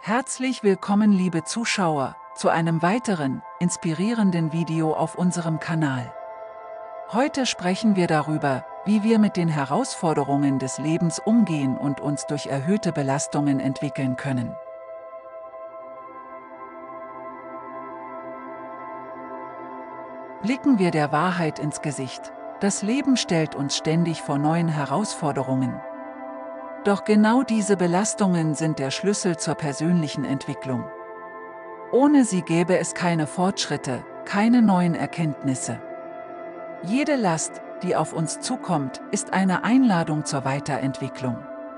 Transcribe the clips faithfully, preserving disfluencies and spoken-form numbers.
Herzlich willkommen, liebe Zuschauer, zu einem weiteren, inspirierenden Video auf unserem Kanal. Heute sprechen wir darüber, wie wir mit den Herausforderungen des Lebens umgehen und uns durch erhöhte Belastungen entwickeln können. Blicken wir der Wahrheit ins Gesicht: Das Leben stellt uns ständig vor neuen Herausforderungen. Doch genau diese Belastungen sind der Schlüssel zur persönlichen Entwicklung. Ohne sie gäbe es keine Fortschritte, keine neuen Erkenntnisse. Jede Last, die auf uns zukommt, ist eine Einladung zur Weiterentwicklung.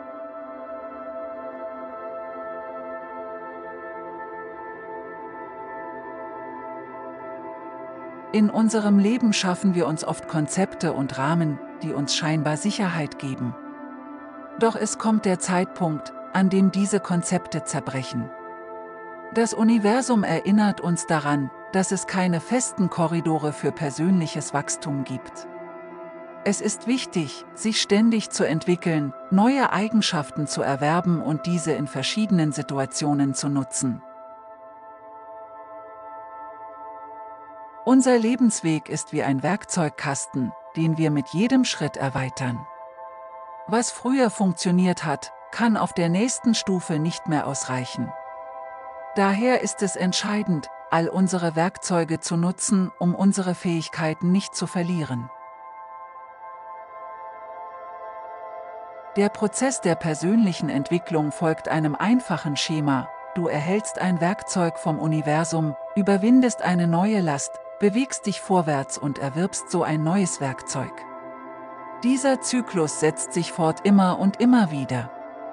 In unserem Leben schaffen wir uns oft Konzepte und Rahmen, die uns scheinbar Sicherheit geben. Doch es kommt der Zeitpunkt, an dem diese Konzepte zerbrechen. Das Universum erinnert uns daran, dass es keine festen Korridore für persönliches Wachstum gibt. Es ist wichtig, sich ständig zu entwickeln, neue Eigenschaften zu erwerben und diese in verschiedenen Situationen zu nutzen. Unser Lebensweg ist wie ein Werkzeugkasten, den wir mit jedem Schritt erweitern. Was früher funktioniert hat, kann auf der nächsten Stufe nicht mehr ausreichen. Daher ist es entscheidend, all unsere Werkzeuge zu nutzen, um unsere Fähigkeiten nicht zu verlieren. Der Prozess der persönlichen Entwicklung folgt einem einfachen Schema: Du erhältst ein Werkzeug vom Universum, überwindest eine neue Last, bewegst dich vorwärts und erwirbst so ein neues Werkzeug. Dieser Zyklus setzt sich fort immer und immer wieder.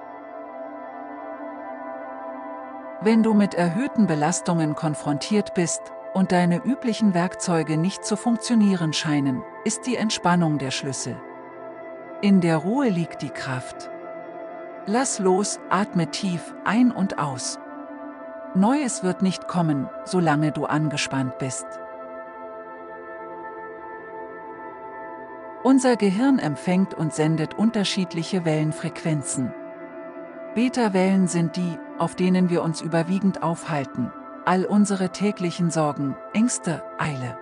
Wenn du mit erhöhten Belastungen konfrontiert bist und deine üblichen Werkzeuge nicht zu funktionieren scheinen, ist die Entspannung der Schlüssel. In der Ruhe liegt die Kraft. Lass los, atme tief ein und aus. Neues wird nicht kommen, solange du angespannt bist. Unser Gehirn empfängt und sendet unterschiedliche Wellenfrequenzen. Beta-Wellen sind die, auf denen wir uns überwiegend aufhalten. All unsere täglichen Sorgen, Ängste, Eile.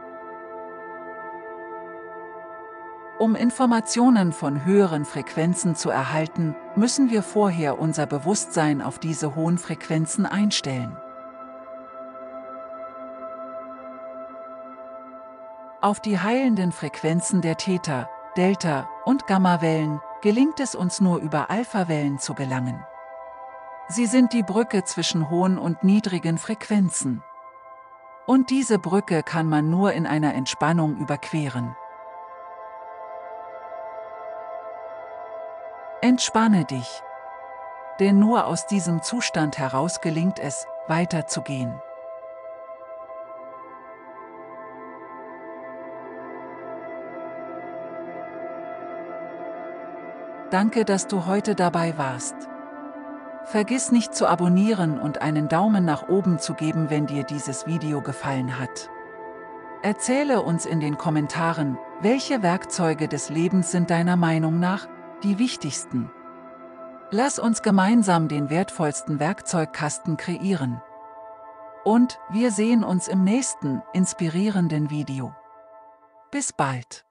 Um Informationen von höheren Frequenzen zu erhalten, müssen wir vorher unser Bewusstsein auf diese hohen Frequenzen einstellen. Auf die heilenden Frequenzen der Theta, Delta- und Gamma-Wellen gelingt es uns nur über Alpha-Wellen zu gelangen. Sie sind die Brücke zwischen hohen und niedrigen Frequenzen. Und diese Brücke kann man nur in einer Entspannung überqueren. Entspanne dich. Denn nur aus diesem Zustand heraus gelingt es, weiterzugehen. Danke, dass du heute dabei warst. Vergiss nicht zu abonnieren und einen Daumen nach oben zu geben, wenn dir dieses Video gefallen hat. Erzähle uns in den Kommentaren, welche Werkzeuge des Lebens sind deiner Meinung nach die wichtigsten. Lass uns gemeinsam den wertvollsten Werkzeugkasten kreieren. Und wir sehen uns im nächsten inspirierenden Video. Bis bald!